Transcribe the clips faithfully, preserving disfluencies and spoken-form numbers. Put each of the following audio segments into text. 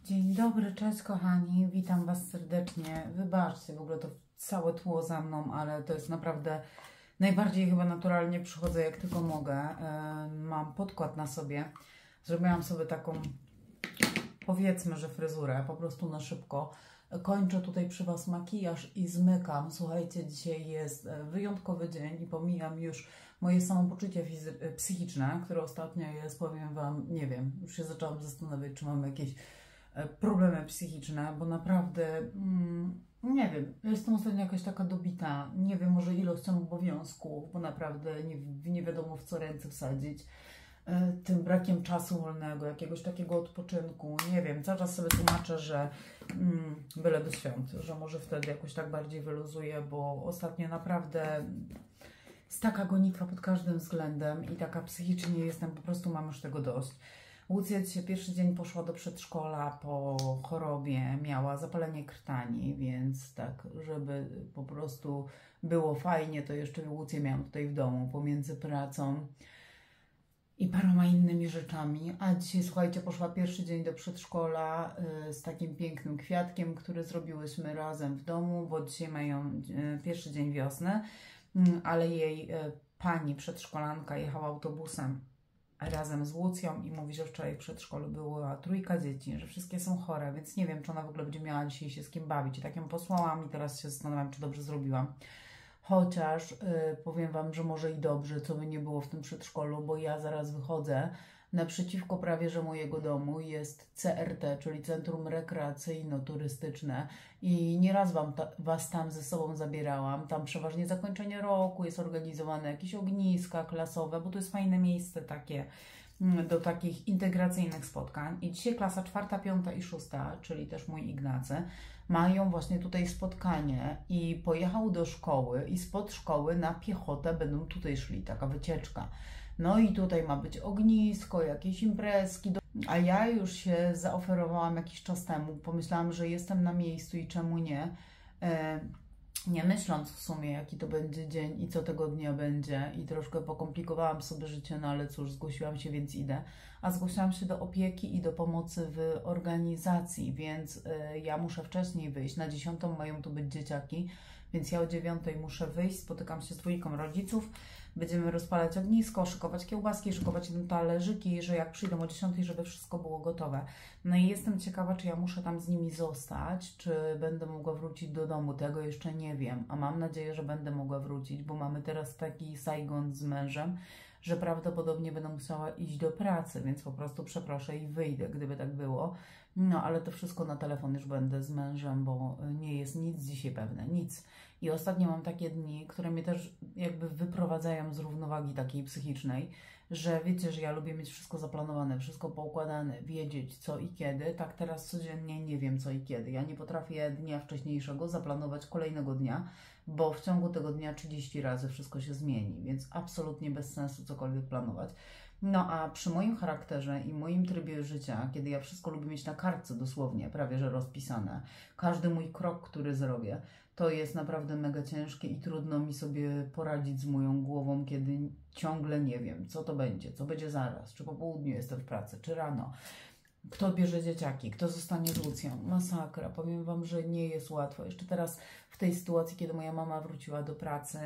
Dzień dobry, cześć kochani, witam Was serdecznie. Wybaczcie w ogóle to całe tło za mną, ale to jest naprawdę najbardziej chyba naturalnie przychodzę jak tylko mogę. Mam podkład na sobie, zrobiłam sobie taką, powiedzmy, że fryzurę, po prostu na szybko. Kończę tutaj przy Was makijaż i zmykam. Słuchajcie, dzisiaj jest wyjątkowy dzień i pomijam już moje samopoczucie psychiczne, które ostatnio jest, powiem Wam, nie wiem, już się zaczęłam zastanawiać, czy mam jakieś problemy psychiczne, bo naprawdę, mm, nie wiem, jestem ostatnio jakaś taka dobita, nie wiem, może ilością obowiązków, bo naprawdę nie, nie wiadomo w co ręce wsadzić, tym brakiem czasu wolnego, jakiegoś takiego odpoczynku, nie wiem, cały czas sobie tłumaczę, że mm, byle do świąt, że może wtedy jakoś tak bardziej wyluzuję, bo ostatnio naprawdę jest taka gonitwa pod każdym względem i taka psychicznie jestem, po prostu mam już tego dość. Łucja dzisiaj pierwszy dzień poszła do przedszkola po chorobie, miała zapalenie krtani, więc tak, żeby po prostu było fajnie, to jeszcze Łucję miałam tutaj w domu pomiędzy pracą i paroma innymi rzeczami. A dzisiaj, słuchajcie, poszła pierwszy dzień do przedszkola y, z takim pięknym kwiatkiem, który zrobiłyśmy razem w domu, bo dzisiaj mają y, pierwszy dzień wiosny, y, ale jej y, pani przedszkolanka jechała autobusem razem z Łucją i mówi, że wczoraj w przedszkolu była trójka dzieci, że wszystkie są chore, więc nie wiem, czy ona w ogóle będzie miała dzisiaj się z kim bawić. I tak ją posłałam i teraz się zastanawiam, czy dobrze zrobiłam. Chociaż yy, powiem Wam, że może i dobrze, co by nie było w tym przedszkolu, bo ja zaraz wychodzę. Naprzeciwko prawie że mojego domu jest C R T, czyli Centrum Rekreacyjno-Turystyczne i nieraz wam ta, Was tam ze sobą zabierałam. Tam przeważnie zakończenie roku jest organizowane jakieś ogniska klasowe, bo to jest fajne miejsce takie do takich integracyjnych spotkań. I dzisiaj klasa czwarta, piąta i szósta, czyli też mój Ignacy, mają właśnie tutaj spotkanie i pojechał do szkoły i spod szkoły na piechotę będą tutaj szli, taka wycieczka. No i tutaj ma być ognisko, jakieś imprezki, a ja już się zaoferowałam jakiś czas temu, pomyślałam, że jestem na miejscu i czemu nie, e, nie myśląc w sumie jaki to będzie dzień i co tego dnia będzie i troszkę pokomplikowałam sobie życie, no ale cóż, zgłosiłam się, więc idę, a zgłosiłam się do opieki i do pomocy w organizacji, więc e, ja muszę wcześniej wyjść, na dziesiątą mają tu być dzieciaki, więc ja o dziewiątej muszę wyjść, spotykam się z dwójką rodziców, będziemy rozpalać ognisko, szykować kiełbaski, szykować talerzyki, że jak przyjdą o dziesiątej, żeby wszystko było gotowe. No i jestem ciekawa, czy ja muszę tam z nimi zostać, czy będę mogła wrócić do domu, tego jeszcze nie wiem, a mam nadzieję, że będę mogła wrócić, bo mamy teraz taki Saigon z mężem, że prawdopodobnie będę musiała iść do pracy, więc po prostu przeproszę i wyjdę, gdyby tak było. No, ale to wszystko na telefon już będę z mężem, bo nie jest nic dzisiaj pewne, nic. I ostatnio mam takie dni, które mnie też jakby wyprowadzają z równowagi takiej psychicznej, że wiecie, że ja lubię mieć wszystko zaplanowane, wszystko poukładane, wiedzieć co i kiedy. Tak teraz codziennie nie wiem co i kiedy. Ja nie potrafię dnia wcześniejszego zaplanować kolejnego dnia, bo w ciągu tego dnia trzydzieści razy wszystko się zmieni, więc absolutnie bez sensu cokolwiek planować. No a przy moim charakterze i moim trybie życia, kiedy ja wszystko lubię mieć na kartce dosłownie, prawie że rozpisane, każdy mój krok, który zrobię, to jest naprawdę mega ciężkie i trudno mi sobie poradzić z moją głową, kiedy ciągle nie wiem, co to będzie, co będzie zaraz, czy po południu jestem w pracy, czy rano. Kto bierze dzieciaki, kto zostanie z Łucją. Masakra, powiem Wam, że nie jest łatwo. Jeszcze teraz w tej sytuacji, kiedy moja mama wróciła do pracy,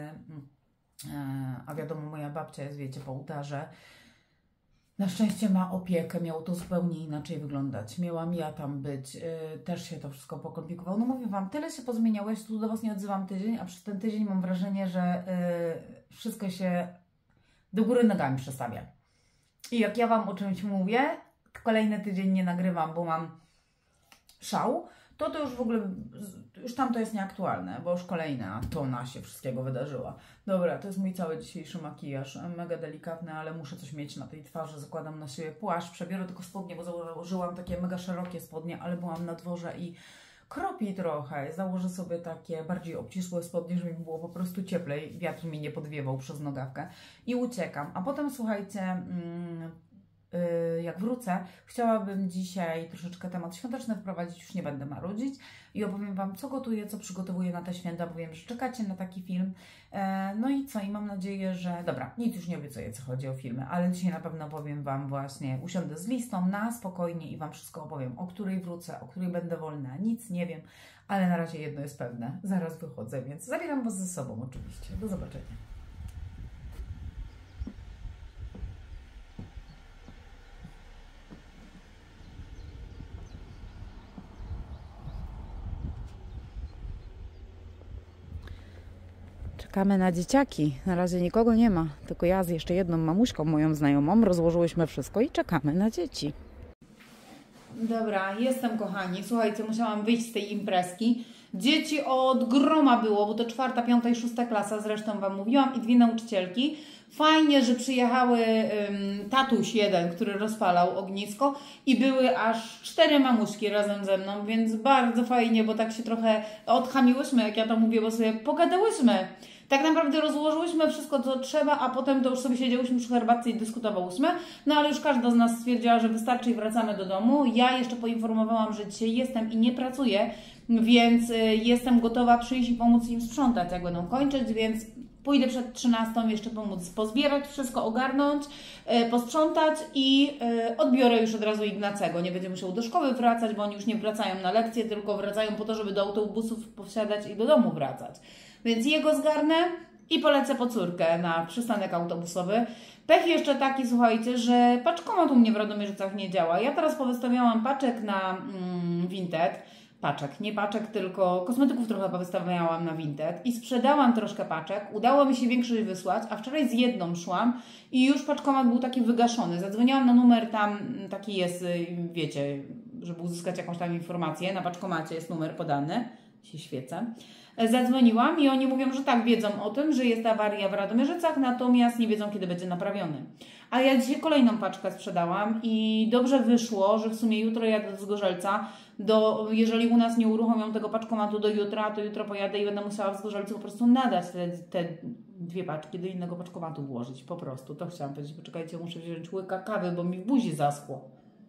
a wiadomo, moja babcia jest, wiecie, po ołtarze, na szczęście ma opiekę, miało to zupełnie inaczej wyglądać. Miałam ja tam być, yy, też się to wszystko pokomplikowało. No mówię Wam, tyle się pozmieniało, ja się tu do Was nie odzywam tydzień, a przez ten tydzień mam wrażenie, że yy, wszystko się do góry nogami przestawia. I jak ja Wam o czymś mówię, kolejny tydzień nie nagrywam, bo mam szał, to to już w ogóle, już tam to jest nieaktualne, bo już kolejna tona się wszystkiego wydarzyła. Dobra, to jest mój cały dzisiejszy makijaż, mega delikatny, ale muszę coś mieć na tej twarzy, zakładam na siebie płaszcz, przebiorę tylko spodnie, bo założyłam takie mega szerokie spodnie, ale byłam na dworze i kropi trochę, założę sobie takie bardziej obcisłe spodnie, żeby mi było po prostu cieplej, wiatr mi nie podwiewał przez nogawkę i uciekam, a potem słuchajcie, mm, yy, jak wrócę, chciałabym dzisiaj troszeczkę temat świąteczny wprowadzić, już nie będę marudzić i opowiem Wam, co gotuję, co przygotowuję na te święta, bo wiem, że czekacie na taki film. No i co? I mam nadzieję, że... Dobra, nic już nie obiecuję, co chodzi o filmy, ale dzisiaj na pewno powiem Wam właśnie, usiądę z listą na spokojnie i Wam wszystko opowiem, o której wrócę, o której będę wolna, nic nie wiem, ale na razie jedno jest pewne, zaraz wychodzę, więc zabieram Was ze sobą oczywiście. Do zobaczenia. Czekamy na dzieciaki. Na razie nikogo nie ma, tylko ja z jeszcze jedną mamuśką, moją znajomą. Rozłożyłyśmy wszystko i czekamy na dzieci. Dobra, jestem, kochani. Słuchajcie, musiałam wyjść z tej imprezki. Dzieci od groma było, bo to czwarta, piąta i szósta klasa, zresztą Wam mówiłam, i dwie nauczycielki. Fajnie, że przyjechały um, tatuś jeden, który rozpalał ognisko i były aż cztery mamuśki razem ze mną, więc bardzo fajnie, bo tak się trochę odchamiłyśmy, jak ja to mówię, bo sobie pogadałyśmy. Tak naprawdę rozłożyłyśmy wszystko, co trzeba, a potem to już sobie siedziałyśmy przy herbatce i dyskutowałyśmy. No ale już każda z nas stwierdziła, że wystarczy i wracamy do domu. Ja jeszcze poinformowałam, że dzisiaj jestem i nie pracuję, więc jestem gotowa przyjść i pomóc im sprzątać, jak będą kończyć, więc pójdę przed trzynastą jeszcze pomóc pozbierać wszystko, ogarnąć, posprzątać i odbiorę już od razu Ignacego. Nie będzie musiał do szkoły wracać, bo oni już nie wracają na lekcje, tylko wracają po to, żeby do autobusów posiadać i do domu wracać. Więc jego zgarnę i polecę po córkę na przystanek autobusowy. Pech jeszcze taki, słuchajcie, że paczkomat u mnie w Radomierzycach nie działa. Ja teraz powystawiałam paczek na mm, Vinted. Paczek, nie paczek, tylko kosmetyków trochę powystawiałam na Vinted i sprzedałam troszkę paczek. Udało mi się większość wysłać, a wczoraj z jedną szłam i już paczkomat był taki wygaszony. Zadzwoniłam na numer, tam taki jest, wiecie, żeby uzyskać jakąś tam informację. Na paczkomacie jest numer podany, się świecę. Zadzwoniłam i oni mówią, że tak, wiedzą o tym, że jest awaria w Radomierzycach, natomiast nie wiedzą, kiedy będzie naprawiony. A ja dzisiaj kolejną paczkę sprzedałam i dobrze wyszło, że w sumie jutro jadę do Zgorzelca. Do, jeżeli u nas nie uruchomią tego paczkomatu do jutra, to jutro pojadę i będę musiała w Zgorzelcu po prostu nadać te, te dwie paczki do innego paczkomatu włożyć. Po prostu, to chciałam powiedzieć. Poczekajcie, muszę wziąć łyka kawy, bo mi w buzi zaschło.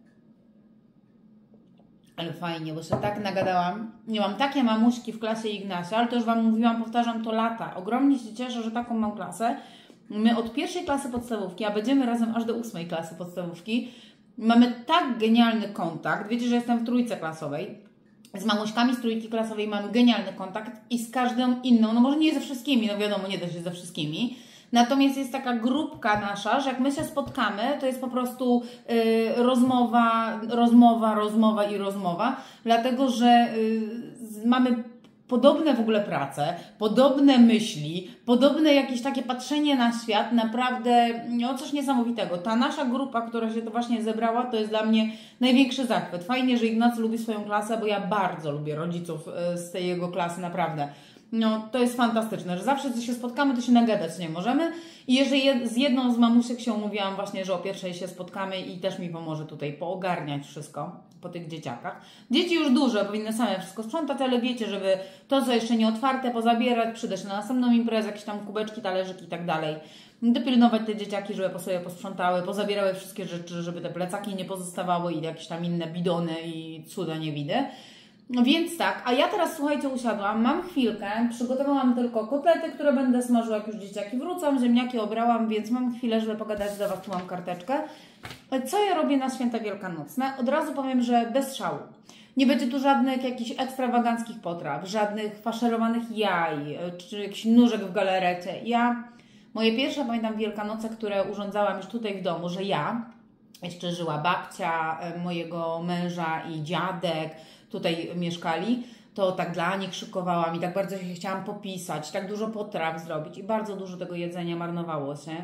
Ale fajnie, bo się tak nagadałam. Nie mam takie mamuśki w klasie Ignasia, ale to już Wam mówiłam, powtarzam to lata. Ogromnie się cieszę, że taką mam klasę. My od pierwszej klasy podstawówki, a będziemy razem aż do ósmej klasy podstawówki, mamy tak genialny kontakt. Wiecie, że jestem w trójce klasowej. Z mamuśkami z trójki klasowej mamy genialny kontakt i z każdą inną, no może nie ze wszystkimi, no wiadomo, nie da się ze wszystkimi. Natomiast jest taka grupka nasza, że jak my się spotkamy, to jest po prostu yy, rozmowa, rozmowa, rozmowa i rozmowa, dlatego że yy, mamy podobne w ogóle prace, podobne myśli, podobne jakieś takie patrzenie na świat, naprawdę no coś niesamowitego. Ta nasza grupa, która się to właśnie zebrała, to jest dla mnie największy zachwyt. Fajnie, że Ignacy lubi swoją klasę, bo ja bardzo lubię rodziców z tej jego klasy, naprawdę. No, to jest fantastyczne, że zawsze, gdy się spotkamy, to się nagadać nie możemy. I jeżeli jed z jedną z mamusiek się umówiłam właśnie, że o pierwszej się spotkamy i też mi pomoże tutaj poogarniać wszystko po tych dzieciakach. Dzieci już duże, powinny same wszystko sprzątać, ale wiecie, żeby to, co jeszcze nie otwarte, pozabierać, przyda się na następną imprezę, jakieś tam kubeczki, talerzyki i tak dalej. Dopilnować te dzieciaki, żeby po sobie posprzątały, pozabierały wszystkie rzeczy, żeby te plecaki nie pozostawały i jakieś tam inne bidony i cuda nie widzę. No więc tak, a ja teraz, słuchajcie, usiadłam, mam chwilkę, przygotowałam tylko kotlety, które będę smażyła, jak już dzieciaki wrócą, ziemniaki obrałam, więc mam chwilę, żeby pogadać do Was, tu mam karteczkę. Co ja robię na święta wielkanocne? Od razu powiem, że bez szału. Nie będzie tu żadnych jakichś ekstrawaganckich potraw, żadnych faszerowanych jaj, czy jakiś nóżek w galarecie. Ja, moje pierwsze, pamiętam, Wielkanoce, które urządzałam już tutaj w domu, że ja, jeszcze żyła babcia mojego męża i dziadek, tutaj mieszkali, to tak dla nich szykowałam i tak bardzo się chciałam popisać, tak dużo potraw zrobić i bardzo dużo tego jedzenia marnowało się.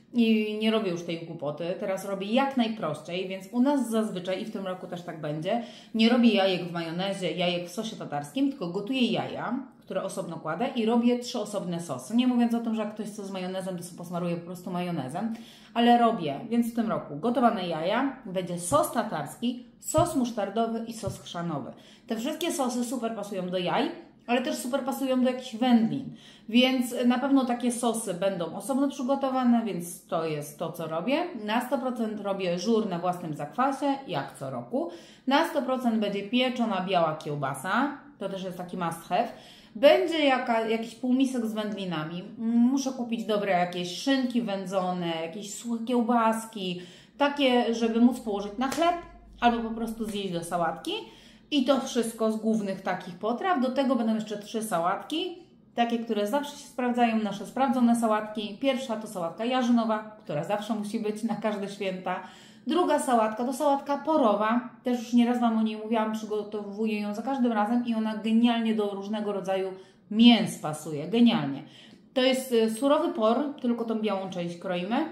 I nie robię już tej głupoty, teraz robię jak najprościej, więc u nas zazwyczaj, i w tym roku też tak będzie, nie robię jajek w majonezie, jajek w sosie tatarskim, tylko gotuję jaja, które osobno kładę i robię trzy osobne sosy. Nie mówiąc o tym, że jak ktoś chce z majonezem, to sobie posmaruję po prostu majonezem, ale robię, więc w tym roku gotowane jaja, będzie sos tatarski, sos musztardowy i sos chrzanowy. Te wszystkie sosy super pasują do jaj ale też super pasują do jakichś wędlin. Więc na pewno takie sosy będą osobno przygotowane, więc to jest to, co robię. Na sto procent robię żur na własnym zakwasie, jak co roku. Na sto procent będzie pieczona biała kiełbasa, to też jest taki must have. Będzie jaka, jakiś półmisek z wędlinami. Muszę kupić dobre jakieś szynki wędzone, jakieś suche kiełbaski, takie, żeby móc położyć na chleb albo po prostu zjeść do sałatki. I to wszystko z głównych takich potraw. Do tego będą jeszcze trzy sałatki, takie, które zawsze się sprawdzają, nasze sprawdzone sałatki. Pierwsza to sałatka jarzynowa, która zawsze musi być na każde święta. Druga sałatka to sałatka porowa, też już nieraz Wam o niej mówiłam, przygotowuję ją za każdym razem i ona genialnie do różnego rodzaju mięs pasuje, genialnie. To jest surowy por, tylko tą białą część kroimy,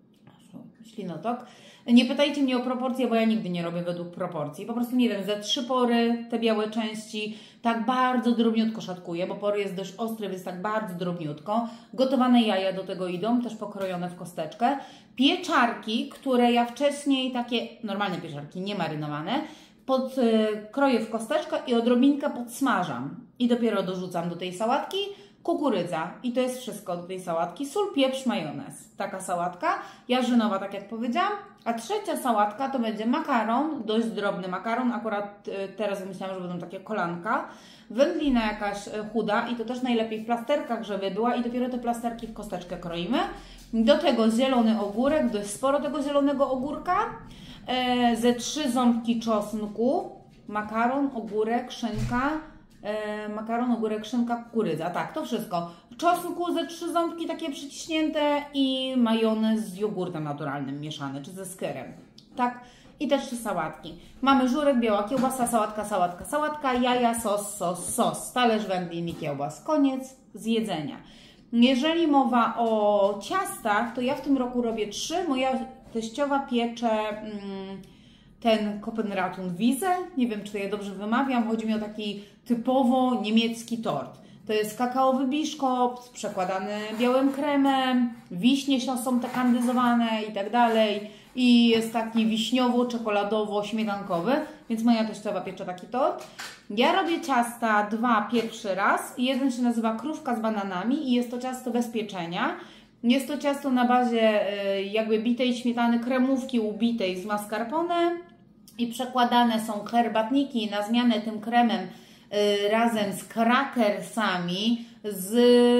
ślinotok. Nie pytajcie mnie o proporcje, bo ja nigdy nie robię według proporcji. Po prostu nie wiem, ze trzy pory, te białe części, tak bardzo drobniutko szatkuję, bo por jest dość ostry, więc tak bardzo drobniutko. Gotowane jaja do tego idą, też pokrojone w kosteczkę. Pieczarki, które ja wcześniej, takie normalne pieczarki, nie marynowane, pod, y, kroję w kosteczkę i odrobinkę podsmażam. I dopiero dorzucam do tej sałatki kukurydza. I to jest wszystko do tej sałatki. Sól, pieprz, majonez. Taka sałatka. Jarzynowa, tak jak powiedziałam. A trzecia sałatka to będzie makaron, dość drobny makaron. Akurat y, teraz myślałam, że będą takie kolanka. Wędlina jakaś y, chuda i to też najlepiej w plasterkach, żeby była. I dopiero te plasterki w kosteczkę kroimy. Do tego zielony ogórek, dość sporo tego zielonego ogórka. E, ze trzy ząbki czosnku. Makaron, ogórek, szynka. E, makaron, ogórek, szynka, kukurydza. Tak, to wszystko. Czosnku ze trzy ząbki takie przyciśnięte i majonez z jogurtem naturalnym mieszany, czy ze skyrem. Tak, i te trzy sałatki. Mamy żurek, biała kiełbasa, sałatka, sałatka, sałatka, jaja, sos, sos, sos, talerz wędlin i kiełbas. Koniec z jedzenia. Jeżeli mowa o ciastach, to ja w tym roku robię trzy. Moja teściowa piecze mm, ten Koppenratun-Wiese. Nie wiem, czy to ja dobrze wymawiam. Chodzi mi o taki typowo niemiecki tort. To jest kakaowy biszkopt, przekładany białym kremem, wiśnie są te kandyzowane i tak dalej. I jest taki wiśniowo-czekoladowo-śmietankowy, więc moja teściowa piecze taki tort. Ja robię ciasta dwa pierwszy raz. Jeden się nazywa krówka z bananami i jest to ciasto bez pieczenia. Jest to ciasto na bazie jakby bitej śmietany, kremówki ubitej z mascarpone i przekładane są herbatniki na zmianę tym kremem razem z krakersami, z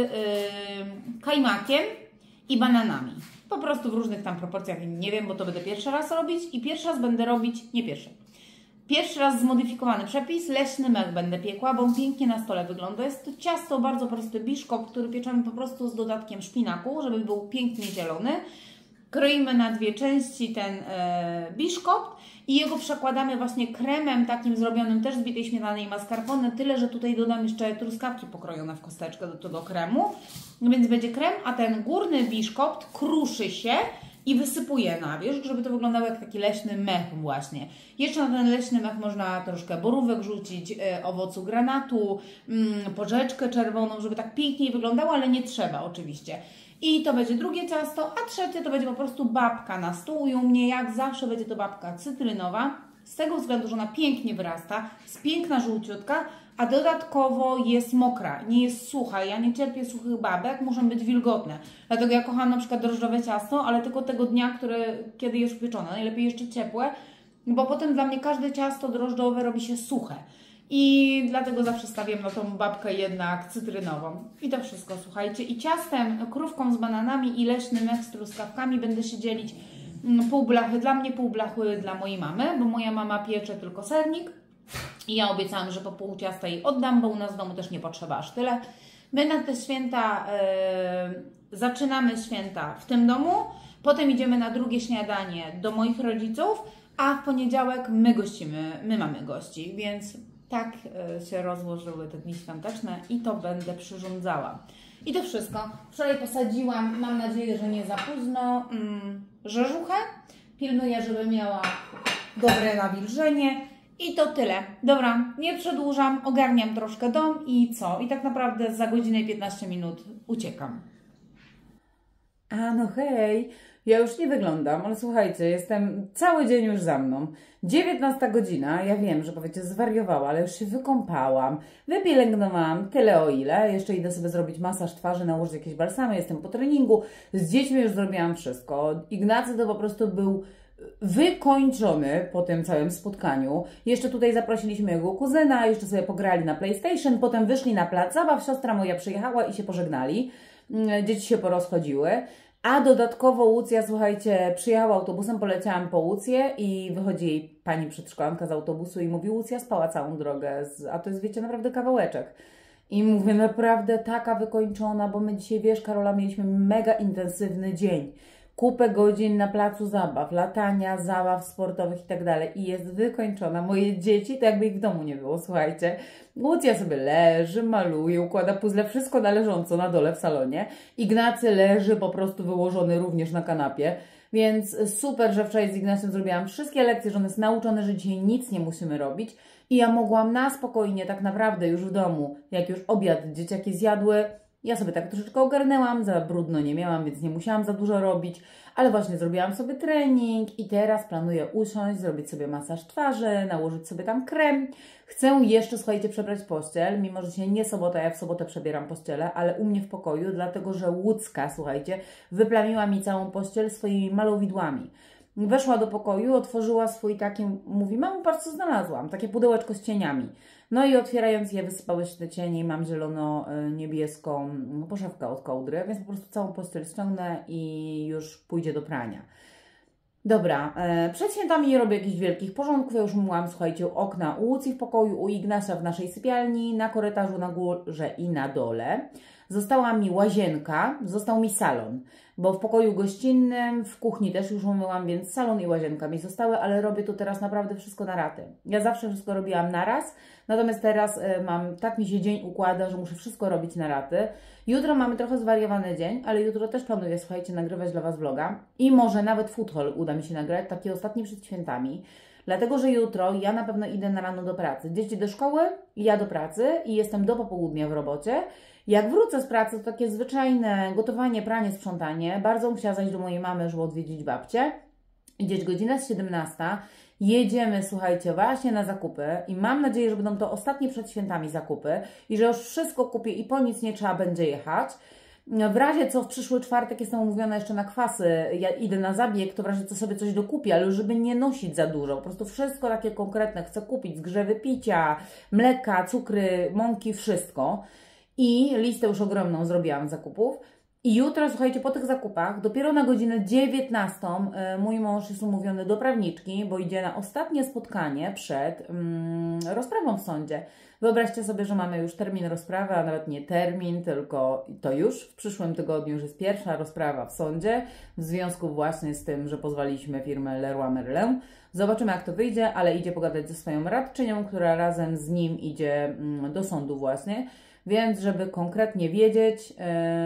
kajmakiem i bananami. Po prostu w różnych tam proporcjach, nie wiem, bo to będę pierwszy raz robić i pierwszy raz będę robić, nie pierwszy, pierwszy raz zmodyfikowany przepis, leśny mech będę piekła, bo on pięknie na stole wygląda. Jest to ciasto bardzo prosty, biszkopt, który pieczemy po prostu z dodatkiem szpinaku, żeby był pięknie zielony. Kroimy na dwie części ten e, biszkopt i jego przekładamy właśnie kremem takim zrobionym też z bitej śmietany i mascarpone, tyle, że tutaj dodam jeszcze truskawki pokrojone w kosteczkę do tego kremu, więc będzie krem, a ten górny biszkopt kruszy się i wysypuje na wierzch, żeby to wyglądało jak taki leśny mech właśnie. Jeszcze na ten leśny mech można troszkę borówek rzucić, e, owocu granatu, mm, porzeczkę czerwoną, żeby tak piękniej wyglądało, ale nie trzeba oczywiście. I to będzie drugie ciasto, a trzecie to będzie po prostu babka na stół i u mnie jak zawsze będzie to babka cytrynowa, z tego względu, że ona pięknie wyrasta, jest piękna żółciutka, a dodatkowo jest mokra, nie jest sucha. Ja nie cierpię suchych babek, muszą być wilgotne. Dlatego ja kocham na przykład drożdżowe ciasto, ale tylko tego dnia, które, kiedy jest pieczone, najlepiej jeszcze ciepłe, bo potem dla mnie każde ciasto drożdżowe robi się suche. I dlatego zawsze stawiam na tą babkę jednak cytrynową. I to wszystko, słuchajcie. I ciastem, krówką z bananami i leśny mech z truskawkami będę się dzielić pół blachy dla mnie, pół blachy dla mojej mamy, bo moja mama piecze tylko sernik. I ja obiecałam, że po pół ciasta jej oddam, bo u nas w domu też nie potrzeba aż tyle. My na te święta yy, zaczynamy święta w tym domu, potem idziemy na drugie śniadanie do moich rodziców, a w poniedziałek my gościmy, my mamy gości, więc tak się rozłożyły te dni świąteczne i to będę przyrządzała. I to wszystko. Wczoraj posadziłam, mam nadzieję, że nie za późno, mm, rzeżuchę. Pilnuję, żeby miała dobre nawilżenie. I to tyle. Dobra, nie przedłużam, ogarniam troszkę dom i co? I tak naprawdę za godzinę i piętnaście minut uciekam. A no hej, Ja już nie wyglądam, ale słuchajcie, jestem cały dzień już za mną. dziewiętnasta godzina, ja wiem, że powiecie, zwariowała, ale już się wykąpałam, wypielęgnowałam tyle o ile. Jeszcze idę sobie zrobić masaż twarzy, nałożyć jakieś balsamy, jestem po treningu. Z dziećmi już zrobiłam wszystko. Ignacy to po prostu był wykończony po tym całym spotkaniu. Jeszcze tutaj zaprosiliśmy jego kuzyna, jeszcze sobie pograli na PlayStation, potem wyszli na plac zabaw, siostra moja przyjechała i się pożegnali. Dzieci się porozchodziły. A dodatkowo Łucja, słuchajcie, przyjechała autobusem, poleciałam po Łucję i wychodzi jej pani przedszkolanka z autobusu i mówi: Łucja spała całą drogę, z, a to jest, wiecie, naprawdę kawałeczek. I mówię, naprawdę taka wykończona, bo my dzisiaj, wiesz, Karola, mieliśmy mega intensywny dzień. Kupę godzin na placu zabaw, latania, zabaw sportowych i tak dalej. I jest wykończona. Moje dzieci, to jakby ich w domu nie było, słuchajcie. Łucja sobie leży, maluje, układa puzzle, wszystko należąco na dole w salonie. Ignacy leży po prostu wyłożony również na kanapie. Więc super, że wczoraj z Ignacym zrobiłam wszystkie lekcje, że on jest nauczony, że dzisiaj nic nie musimy robić. I ja mogłam na spokojnie tak naprawdę już w domu, jak już obiad dzieciaki zjadły, ja sobie tak troszeczkę ogarnęłam, za brudno nie miałam, więc nie musiałam za dużo robić, ale właśnie zrobiłam sobie trening i teraz planuję usiąść, zrobić sobie masaż twarzy, nałożyć sobie tam krem. Chcę jeszcze, słuchajcie, przebrać pościel, mimo że dzisiaj nie sobota, ja w sobotę przebieram pościelę, ale u mnie w pokoju, dlatego że Łódzka, słuchajcie, wyplamiła mi całą pościel swoimi malowidłami. Weszła do pokoju, otworzyła swój taki, mówi: mamo, patrz co znalazłam, takie pudełeczko z cieniami. No i otwierając je, wysypały się te cienie i mam zielono-niebieską poszewkę od kołdry, więc po prostu całą pościel ściągnę i już pójdzie do prania. Dobra, przed świętami nie robię jakichś wielkich porządków, ja już myłam, słuchajcie, okna u Łucji w pokoju, u Ignasia w naszej sypialni, na korytarzu na górze i na dole. Została mi łazienka, został mi salon, bo w pokoju gościnnym, w kuchni też już umyłam, więc salon i łazienka mi zostały, ale robię tu teraz naprawdę wszystko na raty. Ja zawsze wszystko robiłam na raz, natomiast teraz y, mam, tak mi się dzień układa, że muszę wszystko robić na raty. Jutro mamy trochę zwariowany dzień, ale jutro też planuję, słuchajcie, nagrywać dla Was vloga i może nawet food haul uda mi się nagrać, taki ostatni przed świętami. Dlatego, że jutro ja na pewno idę na rano do pracy. Dzieci do szkoły, ja do pracy i jestem do popołudnia w robocie. Jak wrócę z pracy, to takie zwyczajne gotowanie, pranie, sprzątanie. Bardzo bym chciała zajść do mojej mamy, żeby odwiedzić babcię. Gdzieś godzina jest siedemnasta. Jedziemy, słuchajcie, właśnie na zakupy i mam nadzieję, że będą to ostatnie przed świętami zakupy i że już wszystko kupię i po nic nie trzeba będzie jechać. W razie co w przyszły czwartek jestem umówiona jeszcze na kwasy, ja idę na zabieg, to w razie co sobie coś dokupię, ale żeby nie nosić za dużo, po prostu wszystko takie konkretne chcę kupić, zgrzewy picia, mleka, cukry, mąki, wszystko. I listę już ogromną zrobiłam zakupów. I jutro, słuchajcie, po tych zakupach, dopiero na godzinę dziewiętnastą mój mąż jest umówiony do prawniczki, bo idzie na ostatnie spotkanie przed mm, rozprawą w sądzie. Wyobraźcie sobie, że mamy już termin rozprawy, a nawet nie termin, tylko to już w przyszłym tygodniu już jest pierwsza rozprawa w sądzie, w związku właśnie z tym, że pozwaliśmy firmę Leroy Merlin. Zobaczymy, jak to wyjdzie, ale idzie pogadać ze swoją radczynią, która razem z nim idzie mm, do sądu właśnie. Więc żeby konkretnie wiedzieć, yy,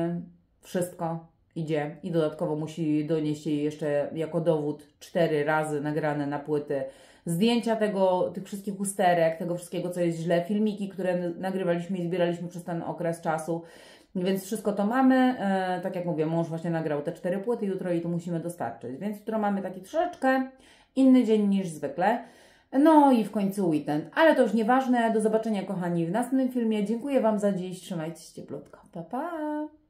wszystko idzie i dodatkowo musi donieść jej jeszcze jako dowód cztery razy nagrane na płyty zdjęcia tego, tych wszystkich usterek, tego wszystkiego, co jest źle, filmiki, które nagrywaliśmy i zbieraliśmy przez ten okres czasu. Więc wszystko to mamy. Yy, tak jak mówię, mąż właśnie nagrał te cztery płyty, jutro jej to musimy dostarczyć. Więc jutro mamy taki troszeczkę inny dzień niż zwykle. No i w końcu weekend. Ale to już nieważne. Do zobaczenia, kochani, w następnym filmie. Dziękuję Wam za dziś. Trzymajcie się cieplutko. Pa, pa!